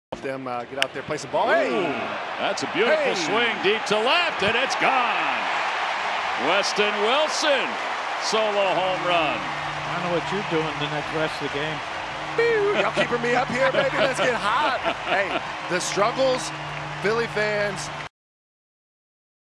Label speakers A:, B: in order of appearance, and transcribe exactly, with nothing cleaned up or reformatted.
A: Them uh, get out there, play some ball. Hey,
B: Ooh, that's a beautiful
A: hey.
B: swing deep to left, and it's gone. Weston Wilson, solo home run.
C: I know what you're doing the next rest of the game.
A: Y'all keeping me up here, baby. Let's get hot. Hey, the struggles, Philly fans,